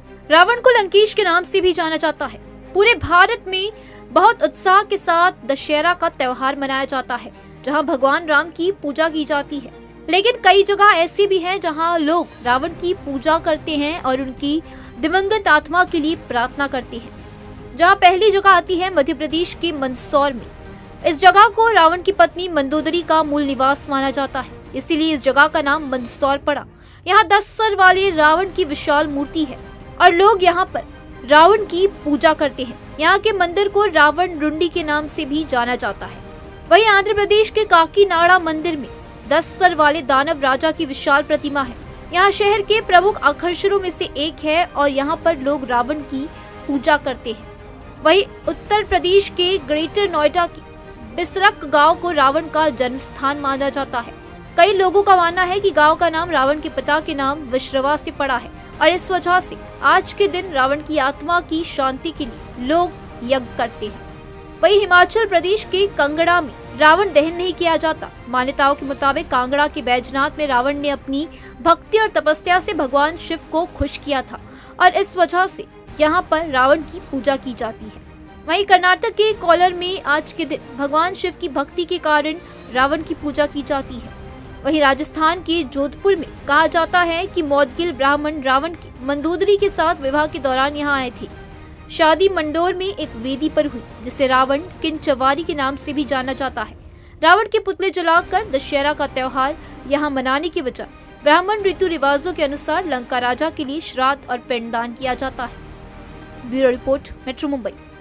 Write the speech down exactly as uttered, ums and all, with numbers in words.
रावण को लंकेश के नाम से भी जाना जाता है। पूरे भारत में बहुत उत्साह के साथ दशहरा का त्योहार मनाया जाता है, जहां भगवान राम की पूजा की जाती है। लेकिन कई जगह ऐसी भी हैं जहां लोग रावण की पूजा करते हैं और उनकी दिवंगत आत्मा के लिए प्रार्थना करते हैं। जहां पहली जगह आती है मध्य प्रदेश के मंदसौर में। इस जगह को रावण की पत्नी मंदोदरी का मूल निवास माना जाता है, इसीलिए इस जगह का नाम मंदसौर पड़ा। यहाँ दस सर वाले रावण की विशाल मूर्ति है और लोग यहाँ पर रावण की पूजा करते हैं। यहाँ के मंदिर को रावण रुंडी के नाम से भी जाना जाता है। वहीं आंध्र प्रदेश के काकीनाडा मंदिर में दस सर वाले दानव राजा की विशाल प्रतिमा है। यहाँ शहर के प्रमुख आकर्षणों में से एक है और यहाँ पर लोग रावण की पूजा करते हैं। वहीं उत्तर प्रदेश के ग्रेटर नोएडा की बिसरक गांव को रावण का जन्म स्थान माना जाता है। कई लोगों का मानना है कि गांव का नाम रावण के पिता के नाम विश्रवा से पड़ा है और इस वजह से आज के दिन रावण की आत्मा की शांति के लिए लोग यज्ञ करते हैं। वहीं हिमाचल प्रदेश के कांगड़ा में रावण दहन नहीं किया जाता। मान्यताओं के मुताबिक कांगड़ा के बैजनाथ में रावण ने अपनी भक्ति और तपस्या से भगवान शिव को खुश किया था और इस वजह से यहाँ पर रावण की पूजा की जाती है। वहीं कर्नाटक के कोलार में आज के दिन भगवान शिव की भक्ति के कारण रावण की पूजा की जाती है। वहीं राजस्थान के जोधपुर में कहा जाता है कि मौदगिल ब्राह्मण रावण की मंदोदरी के साथ विवाह के दौरान यहाँ आए थे। शादी मंडोर में एक वेदी पर हुई, जिसे रावण किंचवारी के नाम से भी जाना जाता है। रावण के पुतले जलाकर दशहरा का त्योहार यहाँ मनाने के बजाय ब्राह्मण रीति रिवाजों के अनुसार लंका राजा के लिए श्राद्ध और पिंडदान किया जाता है। Bureau report, metro Mumbai.